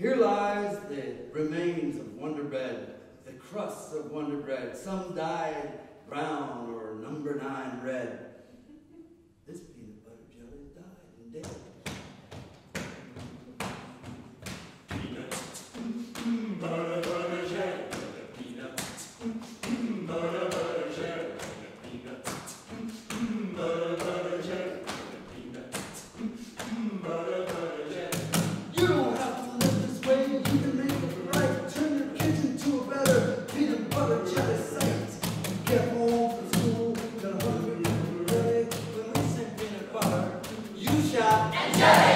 Here lies the remains of Wonder Bread, the crusts of Wonder Bread, some dyed brown or number 9 red. This peanut butter jelly died and dead. Peanuts, butter, butter, jelly, peanuts, butter, butter, jelly, peanuts, butter, butter, jelly, peanuts, butter, butter, jelly. You don't have to live this way, you can make it right. Turn your kitchen to a better peanut butter jelly site. Get home from school, got hungry and ready. When we say peanut butter, you shout and jelly!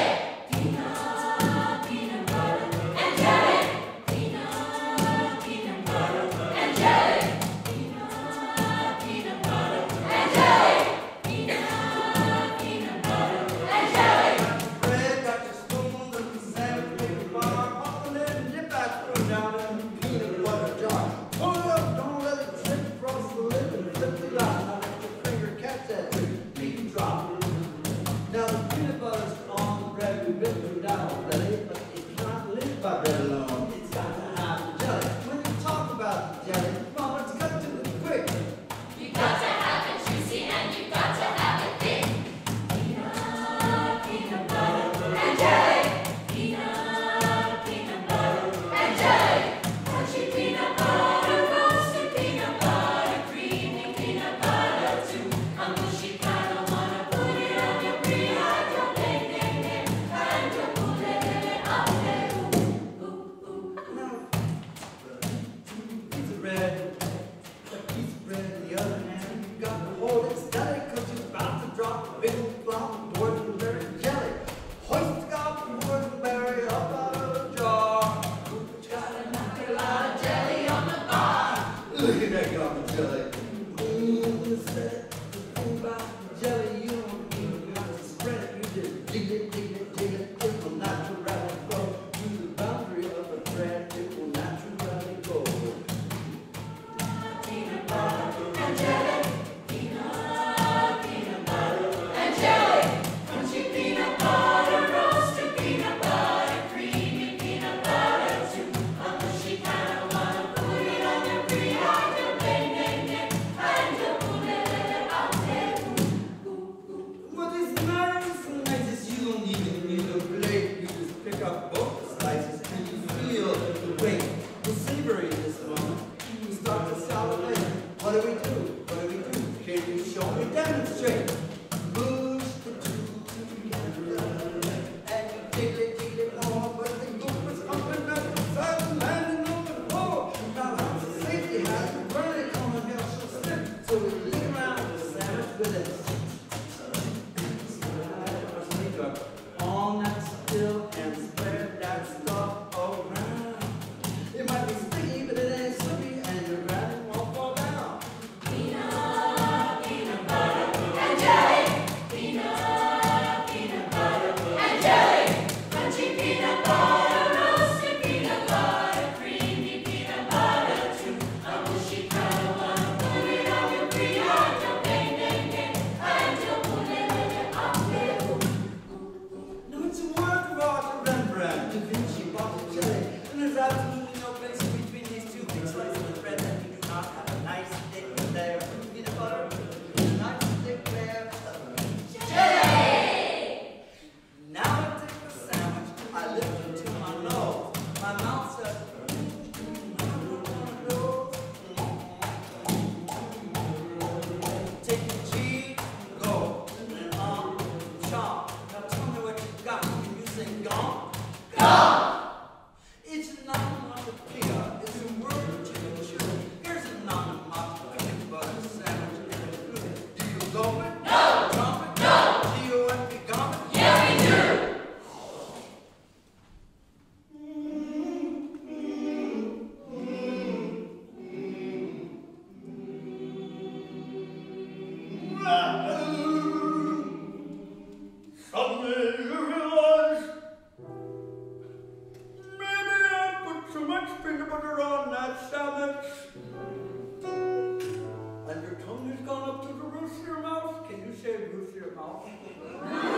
And your tongue has gone up to the roof of your mouth. Can you say roof of your mouth?